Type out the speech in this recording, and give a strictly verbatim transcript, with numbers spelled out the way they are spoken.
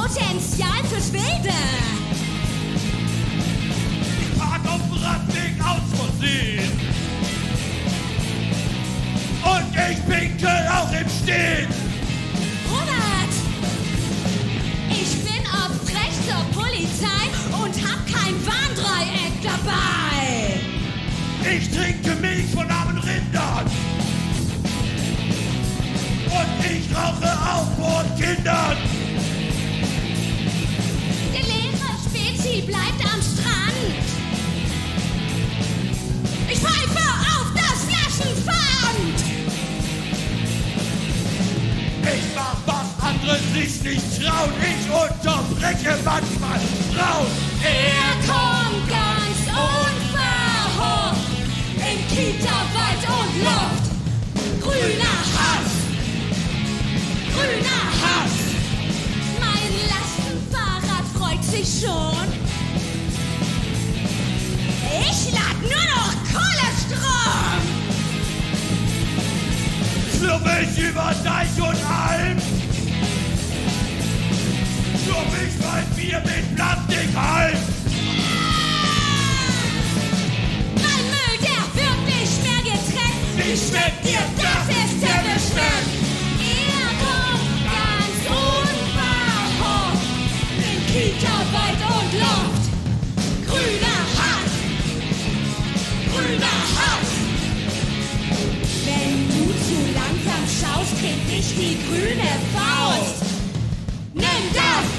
Potenzial für Schwede. Ich park auf dem Radweg aus Versehen. Und ich pinkel auch im Stehen. Robert, ich bin auf Frech zur Polizei und hab kein Warndreieck dabei. Ich trinke Milch von armen Rindern. Und ich rauche auch vor Kindern. Der leere Spezi bleibt am Strand. Ich pfeife auf das Flaschenpfand. Ich mach, was andere sich nicht trauen. Ich unterbreche manchmal Frauen. Er kommt ganz unverhofft in Kita, Wald und Luft. Grüner Hass, grüner Hass. Mein Lastenfahrrad freut sich schon. Ich lad nur noch Kohlestrom. Für mich über Deich und Alm. Für mich mein Bier mit Plastik halb. Mein Müll, der wird nicht mehr getrennt. Wie schmeckt dir Das ist der Geschmack. Er kommt ganz unverhofft in Kita, Wald und Luft. Grüner Hass, grüner Hass. Wenn du zu langsam schaust, krieg ich die grüne Faust. Nimm das!